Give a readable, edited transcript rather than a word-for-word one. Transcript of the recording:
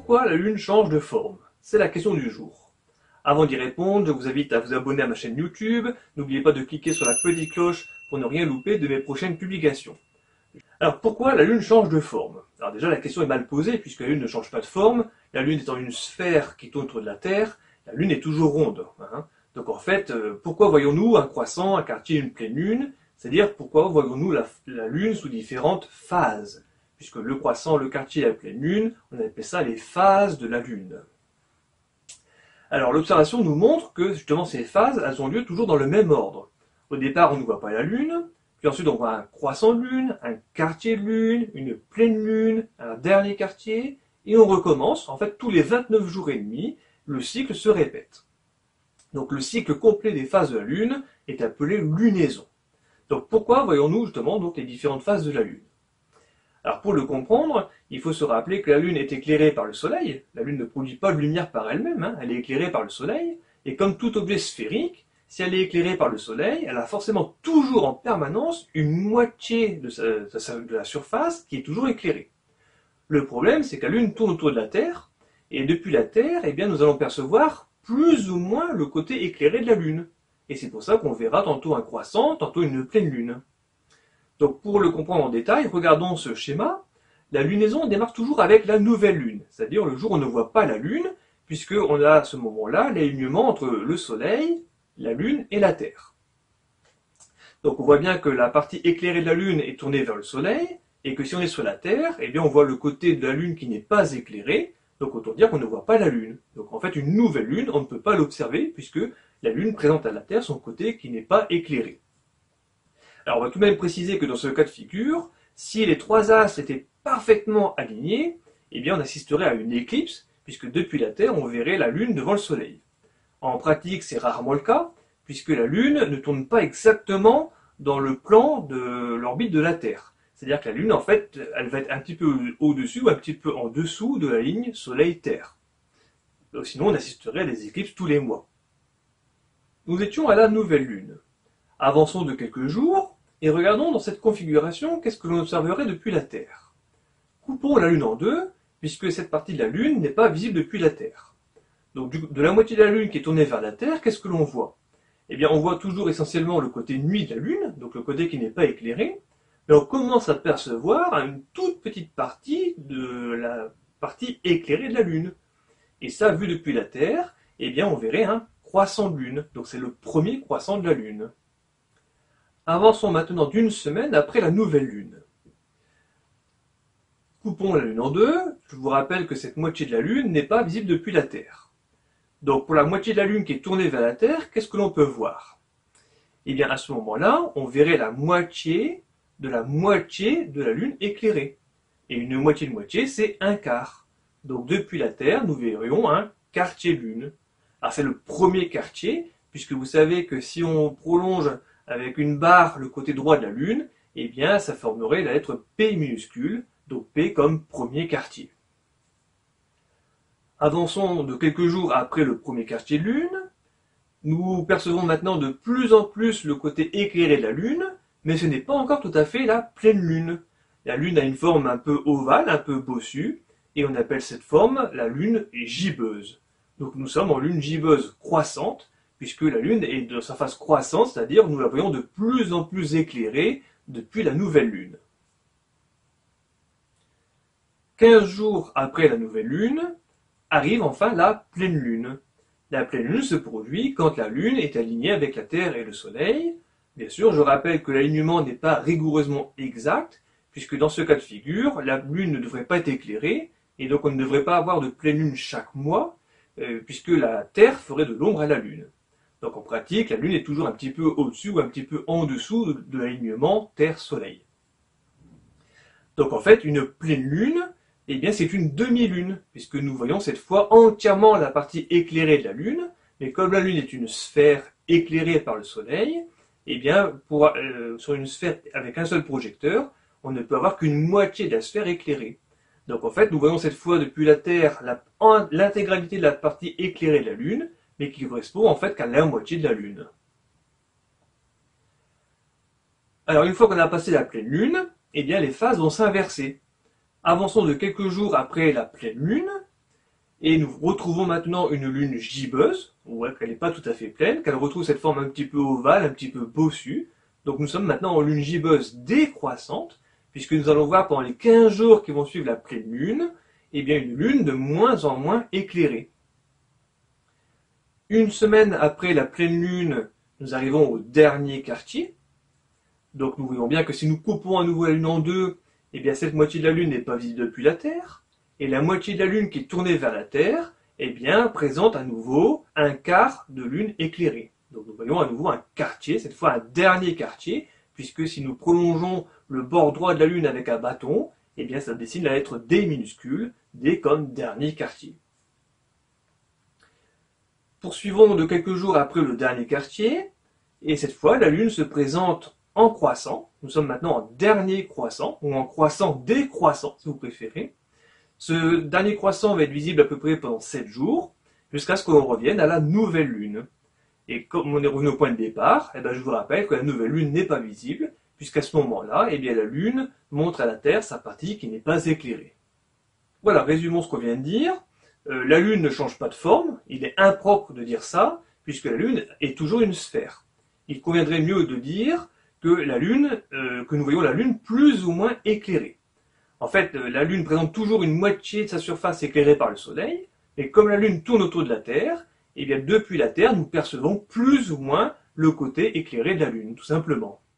pourquoi la Lune change de forme? C'est la question du jour. Avant d'y répondre, je vous invite à vous abonner à ma chaîne YouTube. N'oubliez pas de cliquer sur la petite cloche pour ne rien louper de mes prochaines publications. Alors pourquoi la Lune change de forme? Alors déjà la question est mal posée puisque la Lune ne change pas de forme. La Lune étant une sphère qui tourne autour de la Terre, la Lune est toujours ronde. Donc en fait, pourquoi voyons-nous un croissant, un quartier, une pleine Lune? C'est-à-dire pourquoi voyons-nous la Lune sous différentes phases? Puisque le croissant, le quartier et la pleine Lune, on appelle ça les phases de la Lune. Alors l'observation nous montre que justement ces phases, elles ont lieu toujours dans le même ordre. Au départ, on ne voit pas la Lune, puis ensuite on voit un croissant de Lune, un quartier de Lune, une pleine Lune, un dernier quartier, et on recommence. En fait, tous les 29 jours et demi, le cycle se répète. Donc le cycle complet des phases de la Lune est appelé lunaison. Donc pourquoi voyons-nous justement donc les différentes phases de la Lune? Alors pour le comprendre, il faut se rappeler que la Lune est éclairée par le Soleil. La Lune ne produit pas de lumière par elle-même, elle est éclairée par le Soleil. Et comme tout objet sphérique, si elle est éclairée par le Soleil, elle a forcément toujours en permanence une moitié de la surface qui est toujours éclairée. Le problème, c'est que la Lune tourne autour de la Terre, et depuis la Terre, eh bien, nous allons percevoir plus ou moins le côté éclairé de la Lune. Et c'est pour ça qu'on verra tantôt un croissant, tantôt une pleine Lune. Donc pour le comprendre en détail, regardons ce schéma. La lunaison démarre toujours avec la nouvelle Lune, c'est-à-dire le jour où on ne voit pas la Lune, puisqu'on a à ce moment-là l'alignement entre le Soleil, la Lune et la Terre. Donc on voit bien que la partie éclairée de la Lune est tournée vers le Soleil, et que si on est sur la Terre, eh bien on voit le côté de la Lune qui n'est pas éclairé, donc autant dire qu'on ne voit pas la Lune. Donc en fait une nouvelle Lune, on ne peut pas l'observer, puisque la Lune présente à la Terre son côté qui n'est pas éclairé. Alors on va tout de même préciser que dans ce cas de figure, si les trois astres étaient parfaitement alignés, eh bien on assisterait à une éclipse, puisque depuis la Terre on verrait la Lune devant le Soleil. En pratique c'est rarement le cas, puisque la Lune ne tourne pas exactement dans le plan de l'orbite de la Terre. C'est-à-dire que la Lune en fait, elle va être un petit peu au-dessus ou un petit peu en dessous de la ligne Soleil-Terre. Sinon on assisterait à des éclipses tous les mois. Nous étions à la nouvelle Lune. Avançons de quelques jours et regardons dans cette configuration qu'est-ce que l'on observerait depuis la Terre. Coupons la Lune en deux, puisque cette partie de la Lune n'est pas visible depuis la Terre. Donc de la moitié de la Lune qui est tournée vers la Terre, qu'est-ce que l'on voit? Eh bien on voit toujours essentiellement le côté nuit de la Lune, donc le côté qui n'est pas éclairé, mais on commence à percevoir une toute petite partie de la partie éclairée de la Lune. Et ça, vu depuis la Terre, eh bien on verrait un croissant de Lune, donc c'est le premier croissant de la Lune. Avançons maintenant d'une semaine après la nouvelle Lune. Coupons la Lune en deux. Je vous rappelle que cette moitié de la Lune n'est pas visible depuis la Terre. Donc pour la moitié de la Lune qui est tournée vers la Terre, qu'est-ce que l'on peut voir? Eh bien à ce moment-là, on verrait la moitié de la Lune éclairée. Et une moitié de moitié, c'est un quart. Donc depuis la Terre, nous verrions un quartier de Lune. Alors c'est le premier quartier, puisque vous savez que si on prolonge avec une barre le côté droit de la Lune, eh bien ça formerait la lettre P minuscule, donc P comme premier quartier. Avançons de quelques jours après le premier quartier de Lune. Nous percevons maintenant de plus en plus le côté éclairé de la Lune, mais ce n'est pas encore tout à fait la pleine Lune. La Lune a une forme un peu ovale, un peu bossue, et on appelle cette forme la Lune gibbeuse. Donc nous sommes en Lune gibbeuse croissante, puisque la Lune est de sa phase croissante, c'est-à-dire nous la voyons de plus en plus éclairée depuis la nouvelle Lune. 15 jours après la nouvelle Lune, arrive enfin la pleine Lune. La pleine Lune se produit quand la Lune est alignée avec la Terre et le Soleil. Bien sûr, je rappelle que l'alignement n'est pas rigoureusement exact, puisque dans ce cas de figure, la Lune ne devrait pas être éclairée, et donc on ne devrait pas avoir de pleine Lune chaque mois, puisque la Terre ferait de l'ombre à la Lune. Donc en pratique, la Lune est toujours un petit peu au-dessus ou un petit peu en dessous de l'alignement Terre-Soleil. Donc en fait, une pleine Lune, eh bien c'est une demi-lune, puisque nous voyons cette fois entièrement la partie éclairée de la Lune, mais comme la Lune est une sphère éclairée par le Soleil, eh bien sur une sphère avec un seul projecteur, on ne peut avoir qu'une moitié de la sphère éclairée. Donc en fait, nous voyons cette fois depuis la Terre l'intégralité de la partie éclairée de la Lune, mais qui correspond en fait qu'à la moitié de la Lune. Alors une fois qu'on a passé la pleine Lune, eh bien les phases vont s'inverser. Avançons de quelques jours après la pleine Lune, Et nous retrouvons maintenant une lune gibbeuse, on voit qu'elle n'est pas tout à fait pleine, qu'elle retrouve cette forme un petit peu ovale, un petit peu bossue. Donc nous sommes maintenant en lune gibbeuse décroissante, puisque nous allons voir pendant les 15 jours qui vont suivre la pleine lune, eh bien une lune de moins en moins éclairée. Une semaine après la pleine lune, nous arrivons au dernier quartier. Donc nous voyons bien que si nous coupons à nouveau la lune en deux, eh bien cette moitié de la lune n'est pas visible depuis la Terre. Et la moitié de la lune qui est tournée vers la Terre, eh bien, présente à nouveau un quart de lune éclairée. Donc nous voyons à nouveau un quartier, cette fois un dernier quartier, puisque si nous prolongeons le bord droit de la lune avec un bâton, eh bien ça dessine la lettre D minuscule, D comme dernier quartier. Poursuivons de quelques jours après le dernier quartier, et cette fois la lune se présente en croissant. Nous sommes maintenant en dernier croissant, ou en croissant décroissant si vous préférez. Ce dernier croissant va être visible à peu près pendant 7 jours, jusqu'à ce que l'on revienne à la nouvelle lune. Et comme on est revenu au point de départ, je vous rappelle que la nouvelle lune n'est pas visible, puisqu'à ce moment-là, la lune montre à la Terre sa partie qui n'est pas éclairée. Voilà, résumons ce qu'on vient de dire. La lune ne change pas de forme, il est impropre de dire ça, puisque la lune est toujours une sphère. Il conviendrait mieux de dire que que nous voyons la lune plus ou moins éclairée. En fait, la Lune présente toujours une moitié de sa surface éclairée par le Soleil, et comme la Lune tourne autour de la Terre, depuis la Terre, nous percevons plus ou moins le côté éclairé de la Lune, tout simplement.